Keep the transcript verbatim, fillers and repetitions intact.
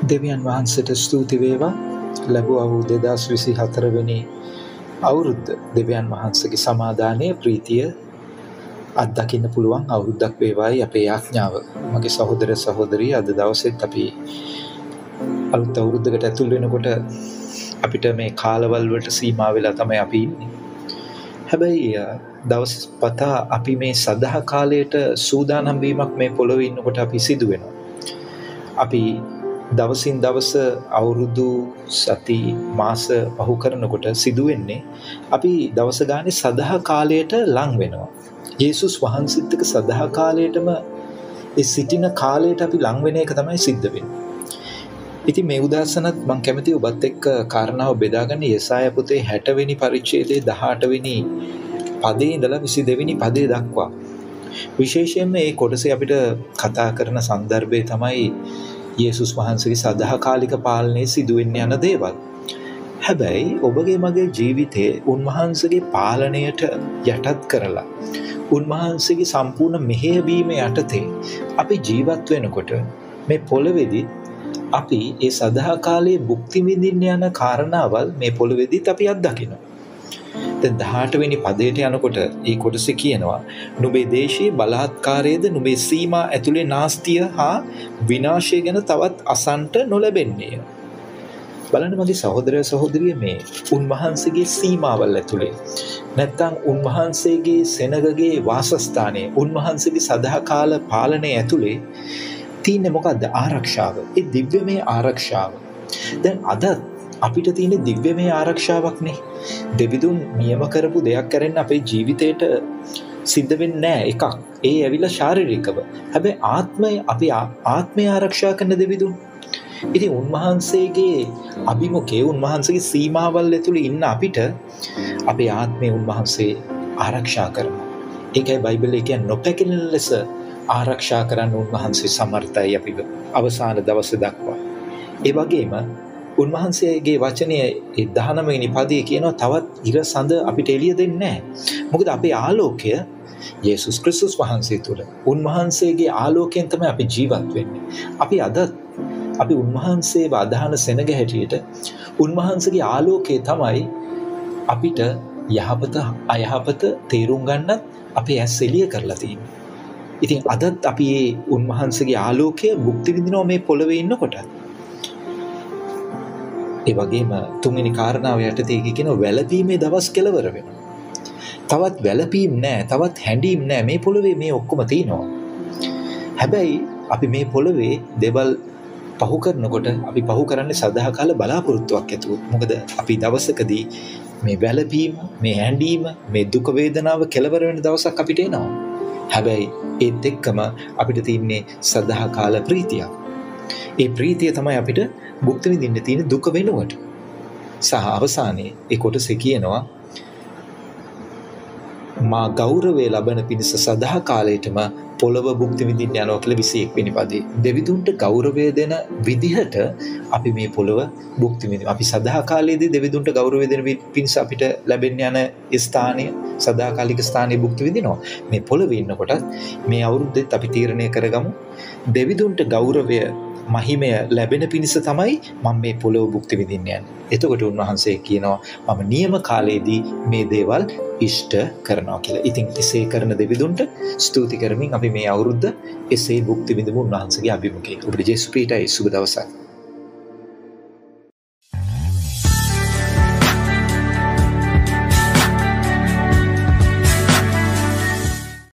දෙවියන් වහන්සේට ස්තුති වේවා. ලැබුවා වූ දෙදාස් විසිහතර වෙනි අවුරුද්ද දෙවියන් වහන්සේගේ සමාදානයේ ප්‍රීතිය අත්දකින්න පුළුවන් අවුරුද්දක් වේවායි අපේ යාඥාව. මගේ සහෝදර සහෝදරිය අද දවසෙත් අපි අලුත් අවුරුද්දකට ඇතුල් වෙනකොට අපිට මේ කාලවල වලට සීමා වෙලා තමයි අපි ඉන්නේ. හැබැයි දවස් පතා අපි මේ සදා කාලයට සූදානම් වීමක් මේ පොළොවේ ඉන්නකොට අපි සිදු වෙනවා. අපි දවසින් දවස අවුරුදු සති මාස පහු කරනකොට සිදු වෙන්නේ අපි දවස ගානේ සදා කාලයට ලං වෙනවා. යේසුස් වහන්සේත් එක්ක සදා කාලයටම ඒ සිටින කාලයට අපි ලං වෙන එක තමයි සිද්ධ වෙන්නේ. ඉතින් මේ උදාසනත් මම කැමතියි ඔබත් එක්ක කාරණාව බෙදාගන්න යෙසාය පොතේ හැට වෙනි පරිච්ඡේදයේ දහඅට වෙනි පදේ ඉඳලා විසි දෙක වෙනි පදේ දක්වා. විශේෂයෙන්ම මේ කොටසේ අපිට කතා කරන સંદર્ભය තමයි යේසුස් වහන්සේගේ සදාකාලික පාලනයේ සිදුවෙන්න යන දේවල්. හැබැයි ඔබගේ මගේ ජීවිතයේ උන්වහන්සේගේ පාලනයට යටත් කරලා උන්වහන්සේගේ සම්පූර්ණ මෙහෙයවීම යටතේ අපි ජීවත් වෙනකොට මේ පොළොවේදී අපි ඒ සදාකාලයේ භුක්ති විඳින්න යන කාරණාවල් මේ පොළොවේදීත් අපි අත්දකිනවා. දැන් දහඅට වෙනි පදයට යනකොට ඒ කොටසේ කියනවා නුඹේ දේශයේ බලාත්කාරයේද නුඹේ සීමා ඇතුලේ නාස්තිය හා විනාශය ගැන තවත් අසන්ට නොලැබෙන්නේය. බලන්න මගේ සහෝදරය සහෝදරිය මේ උන්වහන්සේගේ සීමාවල් ඇතුලේ නැත්තම් උන්වහන්සේගේ සෙනගගේ වාසස්ථානයේ උන්වහන්සේගේ සදාකාල පාලනයේ ඇතුලේ තියෙන්නේ මොකද්ද? ආරක්ෂාව. ඒ දිව්‍යමය ආරක්ෂාව. දැන් අද අපිට තියෙන දිව්‍යමය ආරක්ෂාවක් නේ. දෙවිදුන් නියම කරපු දෙයක් කරන්න අපේ ජීවිතේට සිද්ධ වෙන්නේ නැහැ එකක්. ඒ ඇවිල්ලා ශාරීරිකව. හැබැයි ආත්මය අපි ආත්මය ආරක්ෂා කරන දෙවිදුන්. ඉතින් උන්වහන්සේගේ අභිමුඛයේ උන්වහන්සේගේ සීමාවල් ඇතුළේ ඉන්න අපිට අපේ ආත්මය උන්වහන්සේ ආරක්ෂා කරනවා. ඒකයි බයිබලයේ කියන්නේ නොපැකිලෙන ලෙස ආරක්ෂා කරන්න උන්වහන්සේ සමර්ථයි අපිව අවසාන දවස දක්වා. ඒ වගේම උන්වහන්සේගේ වචනයේ දහනව වෙනි පදයේ කියනවා තවත් ඉර සඳ අපිට එළිය දෙන්නේ නැහැ. මොකද අපේ ආලෝකය යේසුස් ක්‍රිස්තුස් වහන්සේ තුළ. උන්වහන්සේගේ ආලෝකයෙන් තමයි අපි ජීවත් වෙන්නේ. අපි අද අපි උන්වහන්සේව අදහන සෙනග හැටියට උන්වහන්සේගේ ආලෝකය තමයි අපිට යහපත අයහපත තේරුම් ගන්නත් අපේ ඇස් එළිය කරලා තියෙන්නේ. ඉතින් අදත් අපි මේ උන්වහන්සේගේ ආලෝකය භුක්ති විඳිනවා මේ පොළොවේ ඉන්නකොට. ඒ වගේම තුන්වෙනි කාරණාව යටතේ කියන වැළපීමේ දවස් කෙලවර වෙනවා. තවත් වැළපීම් නැහැ, තවත් හැඬීම් නැහැ. මේ පොළොවේ මේ ඔක්කොම තියෙනවා. හැබැයි අපි මේ පොළොවේ දේවල් පහු කරනකොට අපි පහු කරන්නේ සදාකාල බලාපොරොත්තුවක් ඇතුව. මොකද අපි දවසකදී මේ වැළපීම, මේ හැඬීම, මේ දුක වේදනාව කෙලවර වෙන දවසක් අපිට එනවා. හැබැයි ඒත් එක්කම අපිට තියෙන්නේ සදාකාල ප්‍රීතියක්. ඒ ප්‍රීතිය තමයි අපිට භුක්ති විඳින්න තියෙන දුක වෙනුවට. සහ අවසානයේ ඒ කොටසේ කියනවා මා ගෞරවය ලබන පිණිස සදා කාලයටම පොළව භුක්ති විඳින්න යනවා කියලා විසි එක් වෙනි පදේ. දෙවිදුන්ට ගෞරවය දෙන විදිහට අපි මේ පොළව භුක්ති විඳිනවා. අපි සදා කාලයේදී දෙවිදුන්ට ගෞරවය දෙන පිණිස අපිට ලැබෙන්න යන ස්ථානීය සදාකාලික ස්ථානීය භුක්ති විඳිනවා. මේ පොළවේ ඉන්නකොට මේ අවුරුද්දෙත් අපි තීරණය කරගමු දෙවිදුන්ට ගෞරවය මහිමය ලැබෙන පිණිස තමයි මම මේ පොළොව භුක්ති විඳින්න යන්නේ. එතකොට උන්වහන්සේ කියනවා මම නියම කාලයේදී මේ දේවල් ඉෂ්ට කරනවා කියලා. ඉතින් එසේ කරන දෙවිදුන්ට ස්තුති කරමින් අපි මේ අවුරුද්ද එසේ භුක්ති විඳමු උන්වහන්සේගේ අභිමුඛයෙන්. ඔබට ජේසුස් පිටයි සුබ දවසක්.